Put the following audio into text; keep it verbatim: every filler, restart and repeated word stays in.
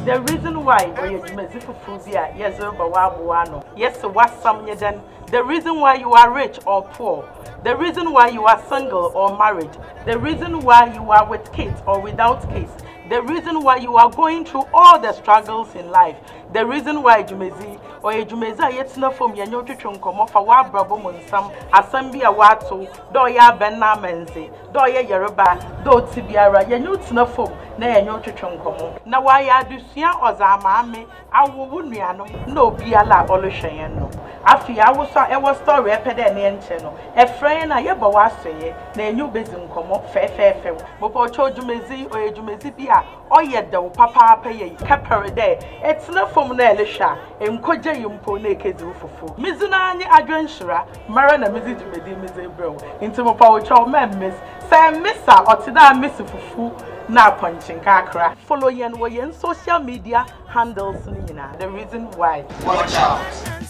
The reason why or you mezi fufubia yes over wabuano. Yes, what some then the reason why you are rich or poor, the reason why you are single or married, the reason why you are with kids or without kids, the reason why you are going through all the struggles in life, the reason why Jumezi or a Jumeza yet no from your nutrition come off a wa brabo munsam, assembly a watu, doya benna menzi, doya Yoruba, do tibiara, your nuts no foam, na your nutrition come. Now why are you seeing or Zamame, I wouldn't no be a la olushayan. Afi I was a was story a pedanian channel. A friend I ever was say, na new business come up fair fair fair. Bopo cho Jumezi or a Jumezi bia, or yet the papa pay capere day. It's not from Nelisha, and Koja Yumpo naked fufu. Mizunani adventurer, Marana Mizzy Jumedi Mizzy Bro, into my power child man miss, Sam Missa or Tina Miss Fufu, now punching kakra. Follow yen way social media handles Nina. The reason why. Watch out.